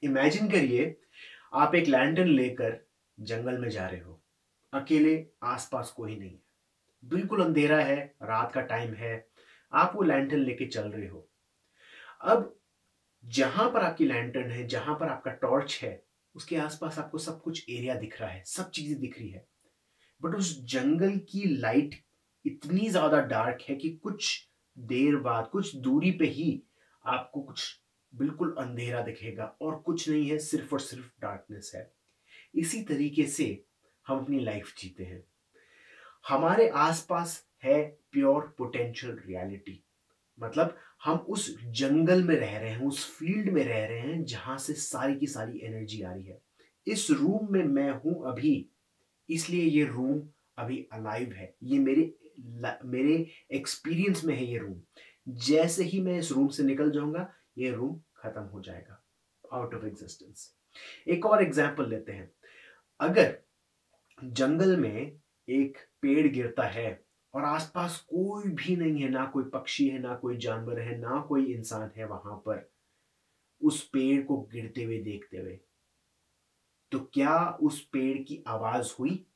Imagine करिए, आप एक लैंटर्न लेकर जंगल में जा रहे हो। अकेले, आसपास कोई नहीं है, बिल्कुल अंधेरा है, रात का टाइम है। आप वो लैंटर्न लेके चल रहे हो। अब जहां पर आपकी लैंटर्न है, जहां पर आपका टॉर्च है, उसके आसपास आपको सब कुछ एरिया दिख रहा है, सब चीजें दिख रही है। बट उस जंगल की लाइट इतनी ज्यादा डार्क है कि कुछ देर बाद, कुछ दूरी पे ही आपको कुछ बिल्कुल अंधेरा दिखेगा और कुछ नहीं है, सिर्फ और सिर्फ डार्कनेस है। इसी तरीके से हम अपनी लाइफ जीते हैं। हमारे आसपास है प्योर पोटेंशियल रियलिटी। मतलब हम उस जंगल में रह रहे हैं, उस फील्ड में रह रहे हैं जहां से सारी की सारी एनर्जी आ रही है। इस रूम में मैं हूं अभी, इसलिए ये रूम अभी अलाइव है। ये मेरे एक्सपीरियंस में है ये रूम। जैसे ही मैं इस रूम से निकल जाऊंगा, ये रूम खत्म हो जाएगा, आउट ऑफ एग्जिस्टेंस। एक और एग्जांपल लेते हैं। अगर जंगल में एक पेड़ गिरता है और आसपास कोई भी नहीं है, ना कोई पक्षी है, ना कोई जानवर है, ना कोई इंसान है वहां पर, उस पेड़ को गिरते हुए देखते हुए, तो क्या उस पेड़ की आवाज हुई?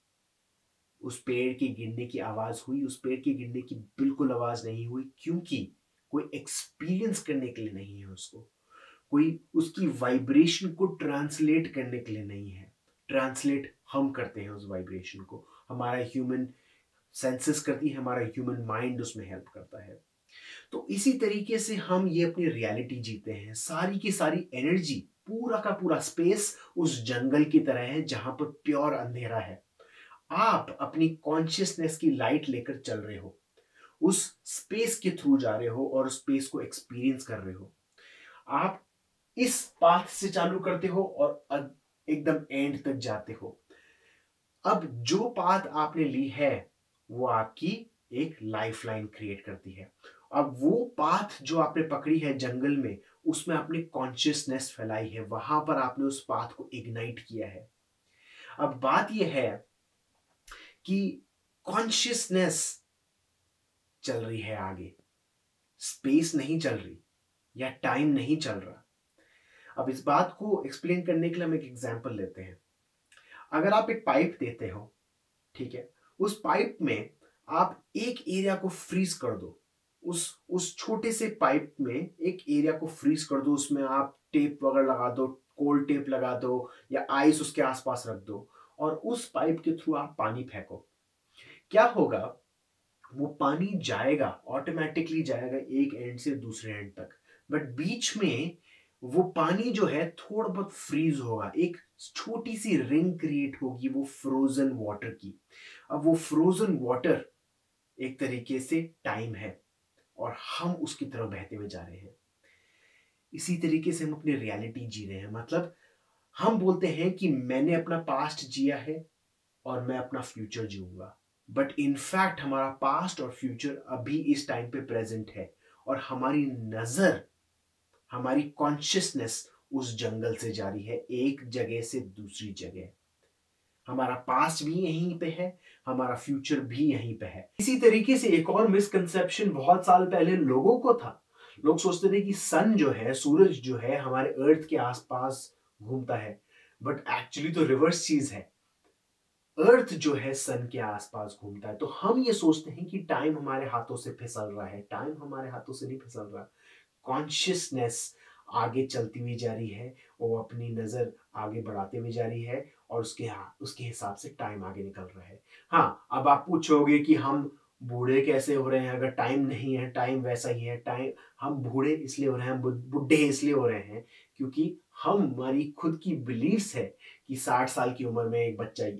उस पेड़ के गिरने की आवाज हुई? उस पेड़ के गिरने की बिल्कुल आवाज नहीं हुई, क्योंकि कोई एक्सपीरियंस करने के लिए नहीं है उसको, कोई उसकी वाइब्रेशन को ट्रांसलेट करने के लिए नहीं है। ट्रांसलेट हम करते हैं उस वाइब्रेशन को, हमारा ह्यूमन सेंसेस करती है, हमारा ह्यूमन माइंड उसमें हेल्प करता है। तो इसी तरीके से हम ये अपनी रियलिटी जीते हैं। सारी की सारी एनर्जी, पूरा का पूरा स्पेस उस जंगल की तरह है जहां पर प्योर अंधेरा है। आप अपनी कॉन्शियसनेस की लाइट लेकर चल रहे हो, उस स्पेस के थ्रू जा रहे हो और स्पेस को एक्सपीरियंस कर रहे हो। आप इस पाथ से चालू करते हो और एकदम एंड तक जाते हो। अब जो पाथ आपने ली है, वो आपकी एक लाइफलाइन क्रिएट करती है। अब वो पाथ जो आपने पकड़ी है जंगल में, उसमें आपने कॉन्शियसनेस फैलाई है, वहां पर आपने उस पाथ को इग्नाइट किया है। अब बात यह है कि कॉन्शियसनेस चल रही है आगे, स्पेस नहीं चल रही या टाइम नहीं चल रहा। अब इस बात को एक्सप्लेन करने के लिए हम एक एग्जांपल लेते हैं। अगर आप एक पाइप देते हो, ठीक है, उस पाइप में आप एक एरिया को फ्रीज कर दो। उस छोटे से पाइप में एक एरिया को फ्रीज कर दो, उसमें आप टेप वगैरह लगा दो, कोल्ड टेप लगा दो या आइस उसके आसपास रख दो, और उस पाइप के थ्रू आप पानी फेंको। क्या होगा? वो पानी जाएगा, ऑटोमेटिकली जाएगा एक एंड से दूसरे एंड तक। बट बीच में वो पानी जो है थोड़ा बहुत फ्रीज होगा, एक छोटी सी रिंग क्रिएट होगी वो फ्रोजन वाटर की। अब वो फ्रोजन वाटर एक तरीके से टाइम है और हम उसकी तरफ बहते हुए जा रहे हैं। इसी तरीके से हम अपनी रियलिटी जी रहे हैं। मतलब हम बोलते हैं कि मैंने अपना पास्ट जिया है और मैं अपना फ्यूचर जीऊंगा, बट इनफैक्ट हमारा पास्ट और फ्यूचर अभी इस टाइम पे प्रेजेंट है, और हमारी नजर, हमारी कॉन्शियसनेस उस जंगल से जारी है, एक जगह से दूसरी जगह। हमारा पास्ट भी यहीं पे है, हमारा फ्यूचर भी यहीं पे है। इसी तरीके से एक और मिसकंसेप्शन बहुत साल पहले लोगों को था। लोग सोचते थे कि सन जो है, सूरज जो है, हमारे अर्थ के आसपास घूमता है, बट एक्चुअली तो रिवर्स चीज है। अर्थ जो है सन के आसपास घूमता है। तो हम ये सोचते हैं कि टाइम हमारे हाथों से फिसल रहा है। टाइम हमारे हाथों से नहीं फिसल रहा। कॉन्शियसनेस आगे चलती हुई जा रही है, वो अपनी नजर आगे बढ़ाते हुए जा रही है, और उसके हिसाब से टाइम आगे निकल रहा है। हाँ, अब आप पूछोगे कि हम बूढ़े कैसे हो रहे हैं अगर टाइम नहीं है? टाइम वैसा ही है। टाइम, हम बूढ़े इसलिए हो रहे हैं, बुढ़े इसलिए हो रहे हैं क्योंकि हमारी खुद की बिलीव्स है कि 60 साल की उम्र में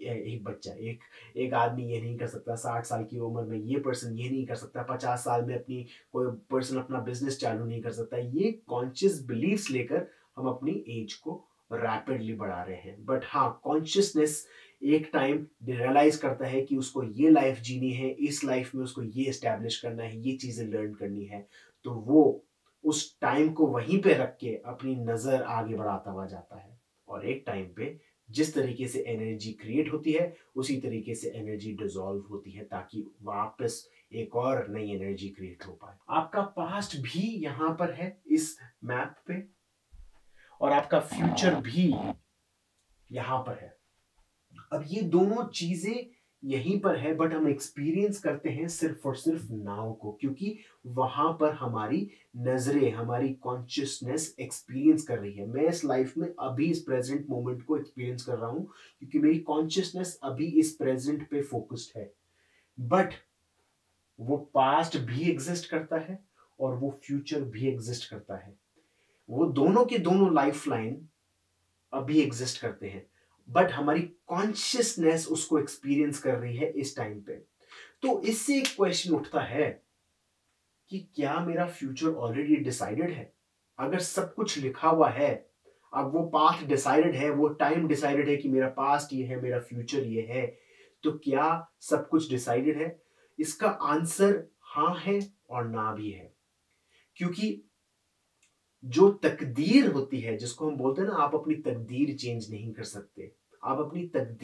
एक आदमी ये नहीं कर सकता, 60 साल की उम्र में ये पर्सन ये नहीं कर सकता, 50 साल में अपनी कोई पर्सन अपना बिजनेस चालू नहीं कर सकता। ये कॉन्शियस बिलीफ्स लेकर हम अपनी एज को रैपिडली बढ़ा रहे हैं। बट हाँ, कॉन्शियसनेस एक टाइम रियलाइज करता है कि उसको ये लाइफ जीनी है, इस लाइफ में उसको ये एस्टेब्लिश करना है, ये चीजें लर्न करनी है, तो वो उस टाइम को वहीं पे रख के अपनी नजर आगे बढ़ाता हुआ जाता है। और एक टाइम पे जिस तरीके से एनर्जी क्रिएट होती है, उसी तरीके से एनर्जी डिसॉल्व होती है, ताकि वापस एक और नई एनर्जी क्रिएट हो पाए। आपका पास्ट भी यहां पर है इस मैप पे, और आपका फ्यूचर भी यहां पर है। अब ये दोनों चीजें यहीं पर है, बट हम एक्सपीरियंस करते हैं सिर्फ और सिर्फ नाउ को, क्योंकि वहां पर हमारी नजरें, हमारी कॉन्शियसनेस एक्सपीरियंस कर रही है। मैं इस लाइफ में अभी इस प्रेजेंट मोमेंट को एक्सपीरियंस कर रहा हूं, क्योंकि मेरी कॉन्शियसनेस अभी इस प्रेजेंट पे फोकस्ड है। बट वो पास्ट भी एग्जिस्ट करता है और वो फ्यूचर भी एग्जिस्ट करता है। वो दोनों के दोनों लाइफ लाइन अभी एग्जिस्ट करते हैं, बट हमारी कॉन्शियसनेस उसको एक्सपीरियंस कर रही है इस टाइम पे। तो इससे एक क्वेश्चन उठता है कि क्या मेरा फ्यूचर ऑलरेडी डिसाइडेड है? अगर सब कुछ लिखा हुआ है, अब वो पाथ डिसाइडेड है, वो टाइम डिसाइडेड है कि मेरा पास्ट ये है, मेरा फ्यूचर ये है, तो क्या सब कुछ डिसाइडेड है? इसका आंसर हाँ है और ना भी है। क्योंकि जो तकदीर होती है, जिसको हम बोलते हैं ना, आप अपनी तकदीर चेंज नहीं कर सकते। आप अपनी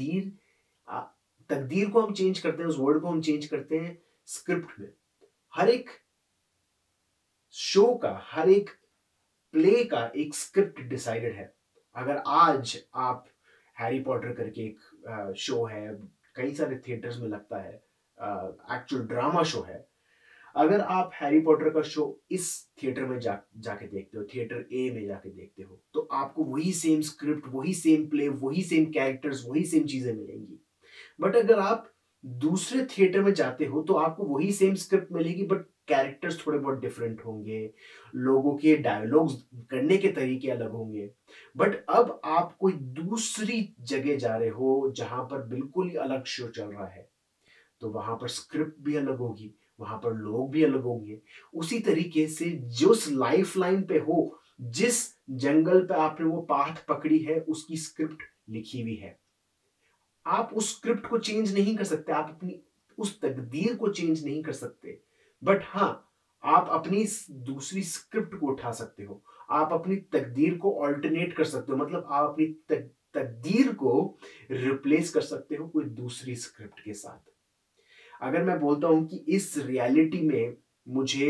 तकदीर को हम चेंज करते हैं, उस वर्ड को हम चेंज करते हैं स्क्रिप्ट में। हर एक शो का, हर एक प्ले का एक स्क्रिप्ट डिसाइडेड है। अगर आज आप हैरी पॉटर करके एक शो है, कई सारे थिएटर्स में लगता है, एक्चुअल ड्रामा शो है। अगर आप हैरी पॉटर का शो इस थिएटर में जाके देखते हो, थिएटर ए में जाके देखते हो, तो आपको वही सेम स्क्रिप्ट, वही सेम प्ले, वही सेम कैरेक्टर्स, वही सेम चीजें मिलेंगी। बट अगर आप दूसरे थिएटर में जाते हो तो आपको वही सेम स्क्रिप्ट मिलेगी, बट कैरेक्टर्स थोड़े बहुत डिफरेंट होंगे, लोगों के डायलॉग्स करने के तरीके अलग होंगे। बट अब आप कोई दूसरी जगह जा रहे हो जहां पर बिल्कुल ही अलग शो चल रहा है, तो वहां पर स्क्रिप्ट भी अलग होगी, वहां पर लोग भी अलग होंगे। उसी तरीके से जिस लाइफ लाइन पे हो, जिस जंगल पे आपने वो पाथ पकड़ी है, उसकी स्क्रिप्ट लिखी हुई है। आप उस स्क्रिप्ट को चेंज नहीं कर सकते, आप अपनी उस तकदीर को चेंज नहीं कर सकते। बट हाँ, आप अपनी दूसरी स्क्रिप्ट को उठा सकते हो, आप अपनी तकदीर को ऑल्टरनेट कर सकते हो, मतलब आप अपनी तकदीर को रिप्लेस कर सकते हो कोई दूसरी स्क्रिप्ट के साथ। अगर मैं बोलता हूं कि इस रियलिटी में मुझे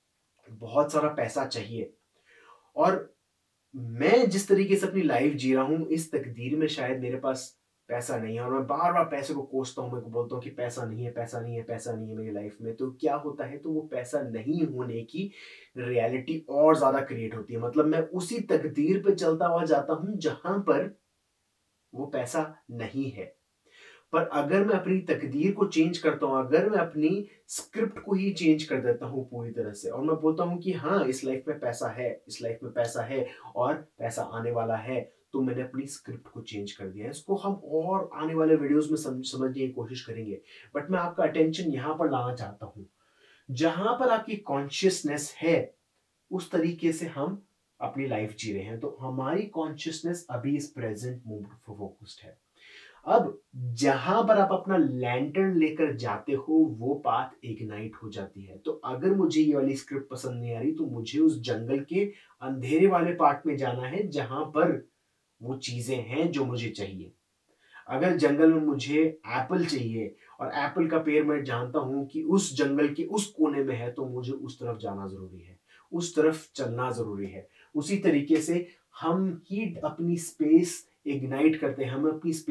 बहुत सारा पैसा चाहिए, और मैं जिस तरीके से अपनी लाइफ जी रहा हूं, इस तकदीर में शायद मेरे पास पैसा नहीं है, और मैं बार बार पैसे को कोसता हूं, मैं को बोलता हूं कि पैसा नहीं है, पैसा नहीं है, पैसा नहीं है मेरी लाइफ में, तो क्या होता है, तो वो पैसा नहीं होने की रियलिटी और ज्यादा क्रिएट होती है। मतलब मैं उसी तकदीर पे चलता हुआ जाता हूं जहां पर वो पैसा नहीं है। पर अगर मैं अपनी तकदीर को चेंज करता हूं, अगर मैं अपनी स्क्रिप्ट को ही चेंज कर देता हूं पूरी तरह से, और मैं बोलता हूं कि हाँ, इस लाइफ में पैसा है, इस लाइफ में पैसा है और पैसा आने वाला है, तो मैंने अपनी स्क्रिप्ट को चेंज कर दिया है। इसको हम और आने वाले वीडियोस में समझने की कोशिश करेंगे। बट मैं आपका अटेंशन यहां पर लाना चाहता हूं, जहां पर आपकी कॉन्शियसनेस है, उस तरीके से हम अपनी लाइफ जी रहे हैं। तो हमारी कॉन्शियसनेस अभी इस प्रेजेंट मोमेंट पर फोकस्ड है। अब जहां पर आप अपना लैंटर्न लेकर जाते हो, वो पाथ इग्नाइट हो जाती है। तो अगर मुझे ये वाली स्क्रिप्ट पसंद नहीं आ रही, तो मुझे उस जंगल के अंधेरे वाले पार्ट में जाना है जहां पर वो चीजें हैं जो मुझे चाहिए। अगर जंगल में मुझे एप्पल चाहिए और एप्पल का पेड़ मैं जानता हूं कि उस जंगल के उस कोने में है, तो मुझे उस तरफ जाना जरूरी है, उस तरफ चलना जरूरी है। उसी तरीके से हम ही अपनी स्पेस इग्नाइट करते हैं,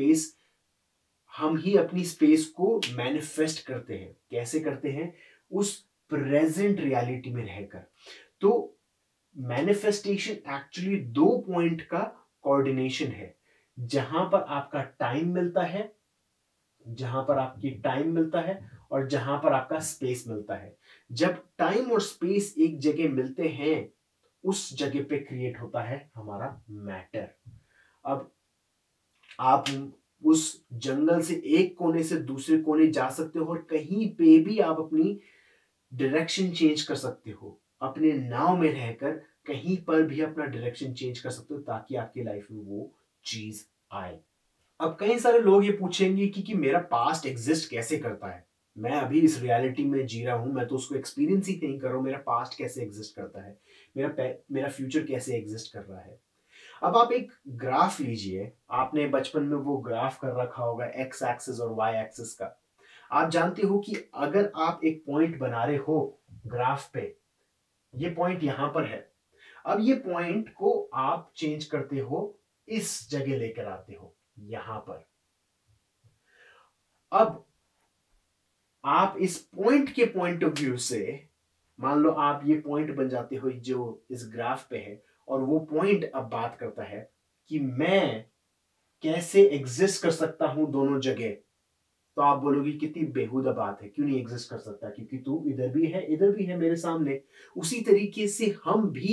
हम ही अपनी स्पेस को मैनिफेस्ट करते हैं। कैसे करते हैं? उस प्रेजेंट रियलिटी में रहकर। तो मैनिफेस्टेशन एक्चुअली दो पॉइंट का कोऑर्डिनेशन है, जहां पर आपका टाइम मिलता है, जहां पर आपकी टाइम मिलता है और जहां पर आपका स्पेस मिलता है। जब टाइम और स्पेस एक जगह मिलते हैं, उस जगह पे क्रिएट होता है हमारा मैटर। अब आप उस जंगल से एक कोने से दूसरे कोने जा सकते हो, और कहीं पे भी आप अपनी डायरेक्शन चेंज कर सकते हो। अपने नाव में रहकर कहीं पर भी अपना डायरेक्शन चेंज कर सकते हो, ताकि आपकी लाइफ में वो चीज आए। अब कई सारे लोग ये पूछेंगे कि मेरा पास्ट एग्जिस्ट कैसे करता है? मैं अभी इस रियलिटी में जी रहा हूं, मैं तो उसको एक्सपीरियंस ही नहीं कर रहा हूं, मेरा पास्ट कैसे एग्जिस्ट करता है? मेरा फ्यूचर कैसे एग्जिस्ट कर रहा है? अब आप एक ग्राफ लीजिए, आपने बचपन में वो ग्राफ कर रखा होगा एक्स एक्सिस और वाई एक्सिस का। आप जानते हो कि अगर आप एक पॉइंट बना रहे हो ग्राफ पे, ये पॉइंट यहां पर है, अब ये पॉइंट को आप चेंज करते हो, इस जगह लेकर आते हो यहां पर। अब आप इस पॉइंट के पॉइंट ऑफ व्यू से, मान लो आप ये पॉइंट बन जाते हो जो इस ग्राफ पे है, और वो पॉइंट अब बात करता है कि मैं कैसे एग्जिस्ट कर सकता हूं दोनों जगह। तो आप बोलोगे कितनी बेहुदा बात है, क्यों नहीं एग्जिस्ट कर सकता, क्योंकि तू इधर भी है इधर भी है मेरे सामने। उसी तरीके से हम भी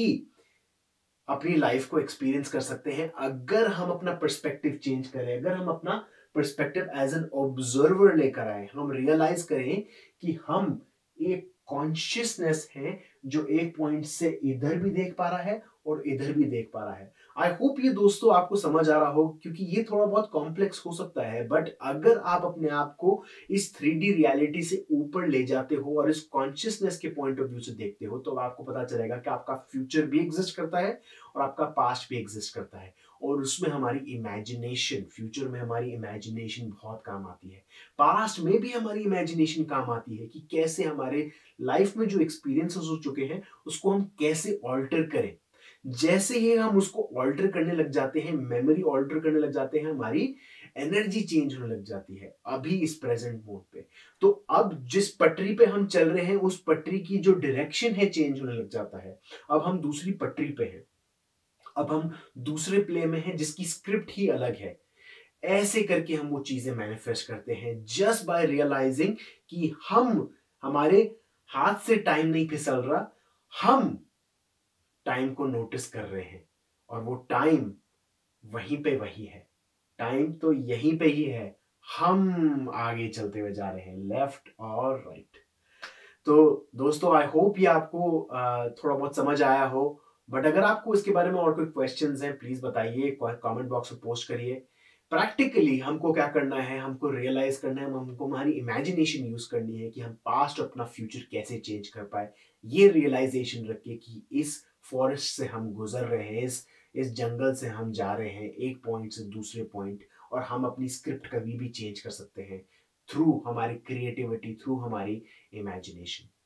अपनी लाइफ को एक्सपीरियंस कर सकते हैं अगर हम अपना पर्सपेक्टिव चेंज करें, अगर हम अपना पर्सपेक्टिव एज एन ऑब्जर्वर लेकर आए, हम रियलाइज करें कि हम एक कॉन्शियसनेस है जो एक पॉइंट से इधर भी देख पा रहा है और इधर भी देख पा रहा है। आई होप ये दोस्तों आपको समझ आ रहा हो, क्योंकि ये थोड़ा बहुत कॉम्प्लेक्स हो सकता है, बट अगर आप अपने आप को इस 3D रियलिटी से ऊपर ले जाते हो और इस कॉन्शियसनेस के पॉइंट ऑफ व्यू से देखते हो, तो आपको पता चलेगा कि आपका फ्यूचर भी एग्जिस्ट करता है और आपका पास्ट भी एग्जिस्ट करता है, और उसमें हमारी इमेजिनेशन, फ्यूचर में हमारी इमेजिनेशन बहुत काम आती है। पास्ट में भी हमारी इमेजिनेशन काम आती है कि कैसे हमारे लाइफ में जो एक्सपीरियंसेस हो चुके हैं उसको हम कैसे ऑल्टर करें। जैसे ही हम उसको ऑल्टर करने लग जाते हैं, मेमोरी ऑल्टर करने लग जाते हैं, हमारी एनर्जी चेंज होने लग जाती है अभी इस प्रेजेंट मोड पे। तो अब जिस पटरी पे हम चल रहे हैं उस पटरी की जो डायरेक्शन है चेंज होने लग जाता है। अब हम दूसरी पटरी पे हैं, अब हम दूसरे प्ले में हैं जिसकी स्क्रिप्ट ही अलग है। ऐसे करके हम वो चीजें मैनिफेस्ट करते हैं जस्ट बाय रियलाइजिंग कि हम, हमारे हाथ से टाइम नहीं फिसल रहा, हम टाइम को नोटिस कर रहे हैं, और वो टाइम वहीं पे वही है। टाइम तो यहीं पे ही है, हम आगे चलते हुए जा रहे हैं, लेफ्ट और राइट। तो दोस्तों आई होप ये आपको थोड़ा बहुत समझ आया हो। बट अगर आपको इसके बारे में और कोई क्वेश्चंस हैं प्लीज बताइए, कमेंट बॉक्स में पोस्ट करिए। प्रैक्टिकली हमको क्या करना है, हमको रियलाइज करना है, हमको हमारी इमेजिनेशन यूज करनी है कि हम पास्ट और अपना फ्यूचर कैसे चेंज कर पाए। ये रियलाइजेशन रखिए कि इस फॉरेस्ट से हम गुजर रहे हैं, इस जंगल से हम जा रहे हैं एक पॉइंट से दूसरे पॉइंट, और हम अपनी स्क्रिप्ट कभी भी चेंज कर सकते हैं थ्रू हमारी क्रिएटिविटी, थ्रू हमारी imagination.